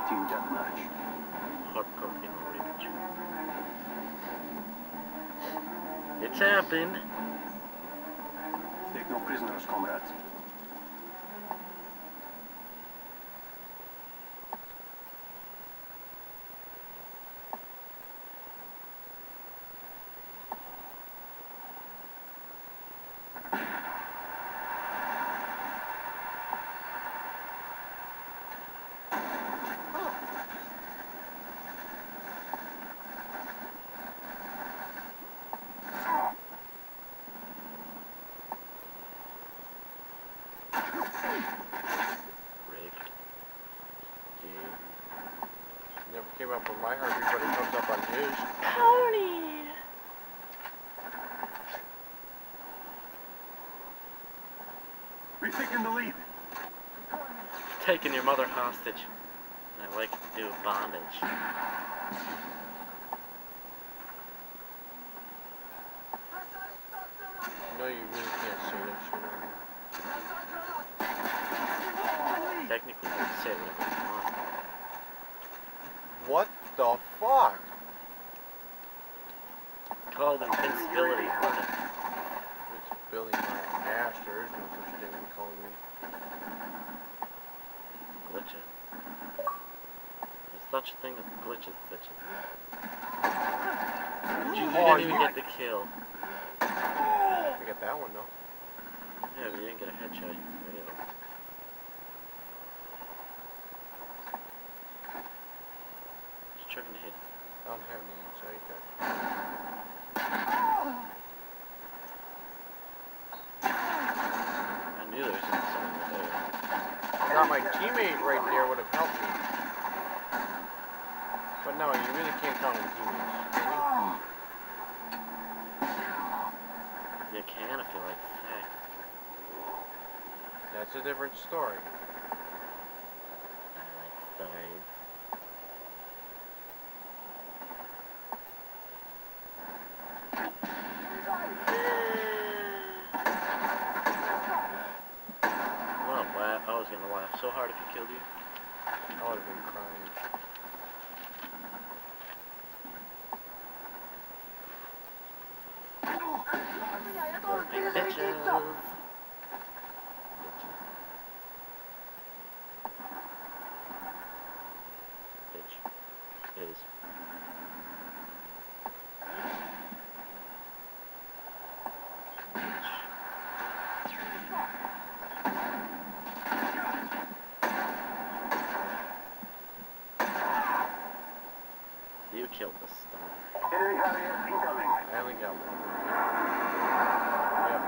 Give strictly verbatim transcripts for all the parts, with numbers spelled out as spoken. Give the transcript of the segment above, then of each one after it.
team deathmatch. Hardcore in reach. It's happened. Take no prisoners, comrades. Came up on my heartbeat, but it comes up on his. Pony! We've taken the lead. Taking your mother hostage. I like to do bondage. No, you really can't say that shit on here. Technically, you can say whatever you want. What the fuck? Called invincibility, wasn't it? Invincibility, my ass. There is no such thing they call me. Glitcha. There's such a thing as glitches, bitches. You Oh, didn't even you... get the kill. I got that one though. Yeah, but you didn't get a headshot. You failed. Just chugging the hit. I don't have any inside that. I knew there was something there. I thought my teammate right there would have helped me. But no, you really can't count on teammates, can you? You can if you like sex. That's a different story. I like stories. Well, laugh. I was gonna laugh so hard if he killed you. I would have been crying. Big bitches. Bitch is. You killed the star. Enemy Harrier incoming. I only got one right here.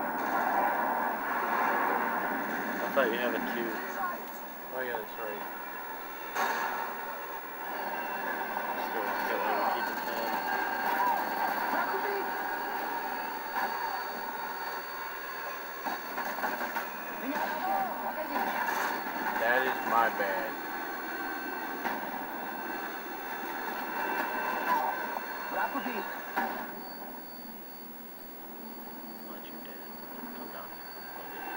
I thought you had a two. Yep. Oh yeah, that's right. Still got one to keep in tab. That is my bad. Watch your dad. Come down here. Unplug it.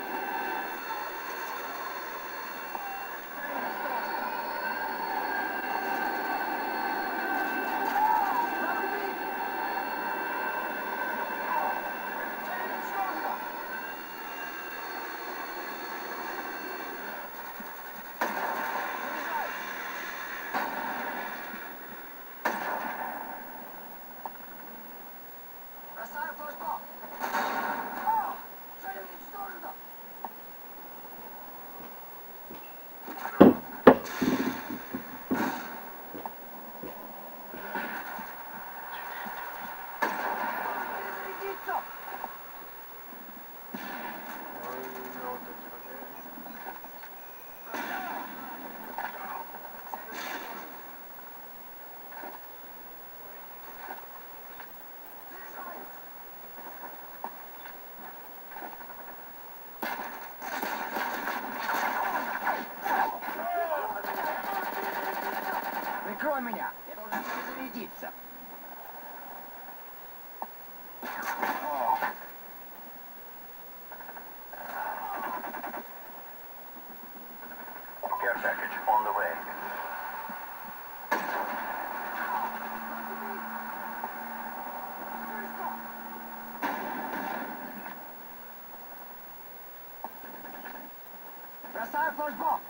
Прикрой меня! Я должен перезарядиться. Care package on the way. Бросаю флешбок.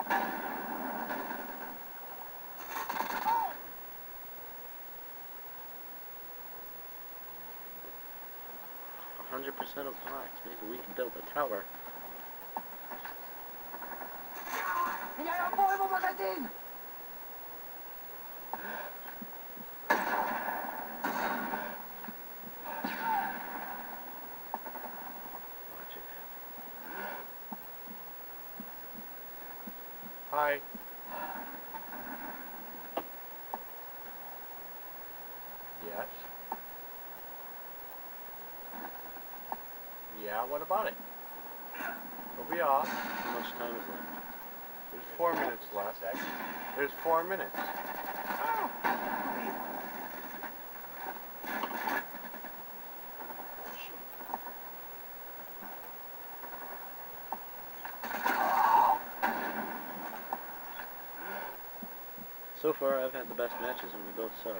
one hundred percent of blocks. Maybe we can build a tower. Меняю обойму, магазин! Watch it. Hi. Yes. Yeah, what about it? We'll be off. How much time is left? There's four minutes left. There's four minutes. So far, I've had the best matches, and we both sucked.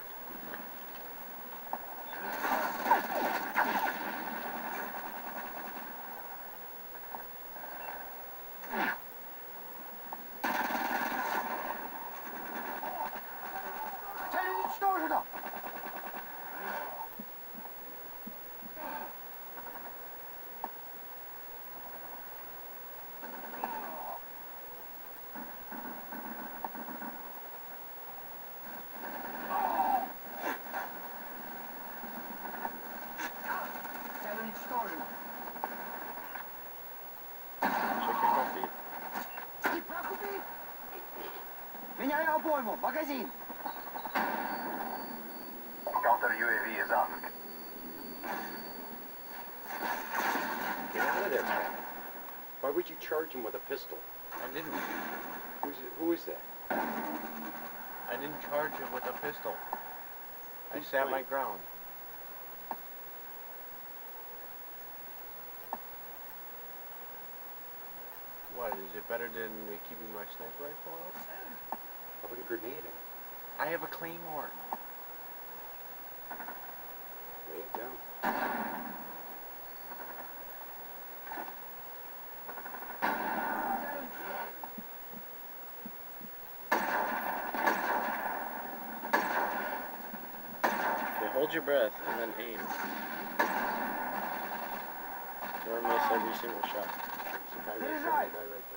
Цель уничтожена! Цель уничтожена! Check your heartbeat. И прах убит! Меняю обойму, магазин! Counter ю эй ви is up. Get out of there, man. Why would you charge him with a pistol? I didn't. Who's it, who is that? I didn't charge him with a pistol. I Who's sat my playing? ground. What, is it better than me keeping my sniper rifle out? How about a grenade? I have a claymore. Lay it down. Okay, hold your breath and then aim. Don't miss every single shot. There's a guy right there, guy right there.